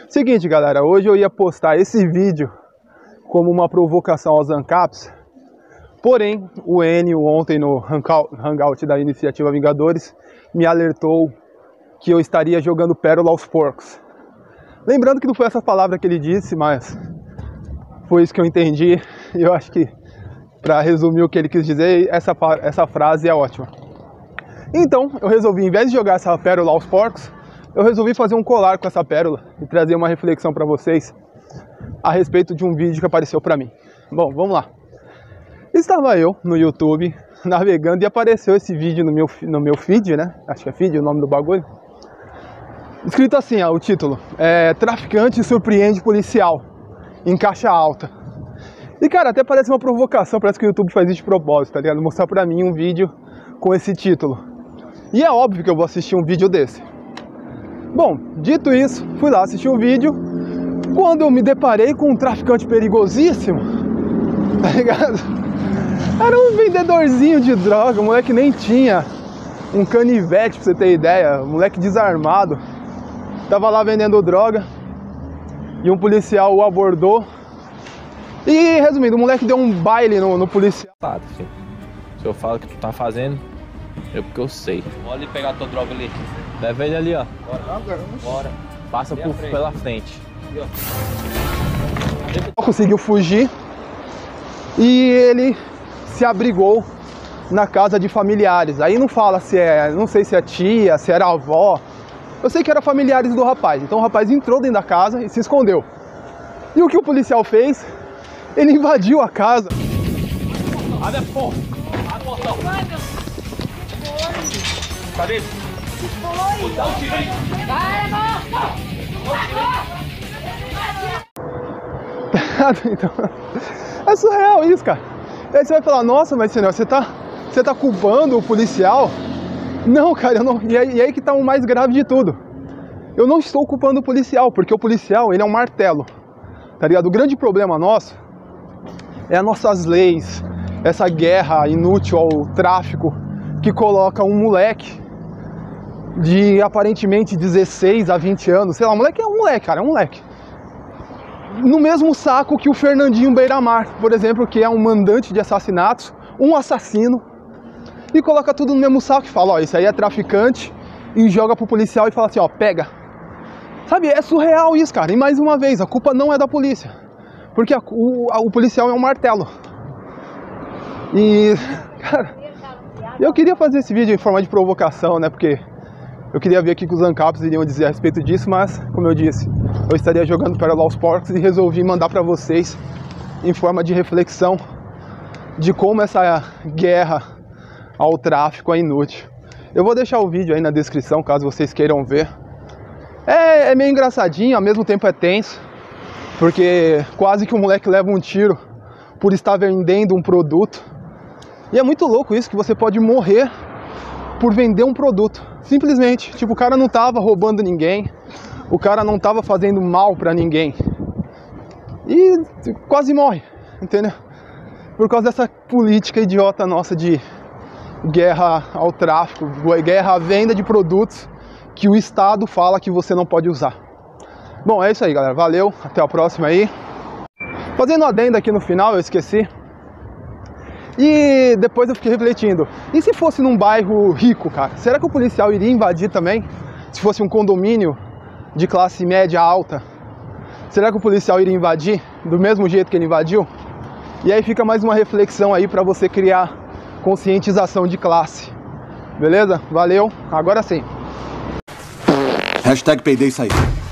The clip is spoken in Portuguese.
Seguinte, galera, hoje eu ia postar esse vídeo como uma provocação aos ANCAPs, porém o Enio ontem no Hangout da Iniciativa Vingadores me alertou que eu estaria jogando pérola aos porcos. Lembrando que não foi essa palavra que ele disse, mas foi isso que eu entendi, e eu acho que, para resumir o que ele quis dizer, essa frase é ótima. Então, eu resolvi, em vez de jogar essa pérola aos porcos, eu resolvi fazer um colar com essa pérola e trazer uma reflexão para vocês a respeito de um vídeo que apareceu para mim. Bom, vamos lá. Estava eu no YouTube navegando e apareceu esse vídeo no meu feed, né? Acho que é feed o nome do bagulho. Escrito assim, ó, o título. Traficante surpreende policial em caixa alta. E cara, até parece uma provocação, parece que o YouTube faz isso de propósito, tá ligado? Mostrar pra mim um vídeo com esse título. E é óbvio que eu vou assistir um vídeo desse. Bom, dito isso, fui lá assistir o vídeo. Quando eu me deparei com um traficante perigosíssimo, tá ligado? Era um vendedorzinho de droga, o moleque nem tinha um canivete, pra você ter ideia, um moleque desarmado. Tava lá vendendo droga e um policial o abordou. E, resumindo, o moleque deu um baile no policial. Se eu falo que tu tá fazendo, é porque eu sei. Bora ali pegar a tua droga ali. Leva ele ali, ó. Bora. Passa pela frente. Conseguiu fugir e ele se abrigou na casa de familiares. Aí não fala se é, não sei se é tia, se era avó. Eu sei que eram familiares do rapaz. Então o rapaz entrou dentro da casa e se escondeu. E o que o policial fez? Ele invadiu a casa. Abre a porta. Abre o portão. Cadê? Foi. Dá um tiro aí. Então, é surreal isso, cara. E aí você vai falar, nossa, mas senhor, você tá culpando o policial? Não, cara, eu não. E aí que tá o mais grave de tudo. Eu não estou culpando o policial, porque o policial, ele é um martelo, tá ligado? O grande problema nosso é as nossas leis, essa guerra inútil ao tráfico que coloca um moleque de aparentemente 16 a 20 anos, sei lá, o moleque é um moleque, cara, é um moleque, no mesmo saco que o Fernandinho Beiramar, por exemplo, que é um mandante de assassinatos, um assassino, e coloca tudo no mesmo saco e fala, ó, isso aí é traficante, e joga pro policial e fala assim, ó, pega. Sabe, é surreal isso, cara, e mais uma vez, a culpa não é da polícia, porque o policial é um martelo. E, cara, eu queria fazer esse vídeo em forma de provocação, né, porque eu queria ver o que os ANCAPs iriam dizer a respeito disso, mas, como eu disse, eu estaria jogando pérola aos porcos e resolvi mandar para vocês em forma de reflexão de como essa guerra ao tráfico é inútil. Eu vou deixar o vídeo aí na descrição, caso vocês queiram ver. É meio engraçadinho, ao mesmo tempo é tenso, porque quase que o moleque leva um tiro por estar vendendo um produto. E é muito louco isso, que você pode morrer por vender um produto. Simplesmente, tipo, o cara não tava roubando ninguém, o cara não tava fazendo mal pra ninguém. E quase morre, entendeu? Por causa dessa política idiota nossa de guerra ao tráfico, guerra à venda de produtos que o Estado fala que você não pode usar. Bom, é isso aí, galera. Valeu, até a próxima aí. Fazendo um adendo aqui no final, eu esqueci. E depois eu fiquei refletindo, e se fosse num bairro rico, cara? Será que o policial iria invadir também? Se fosse um condomínio de classe média alta, será que o policial iria invadir do mesmo jeito que ele invadiu? E aí fica mais uma reflexão aí pra você criar conscientização de classe. Beleza? Valeu, agora sim. #peidei sair.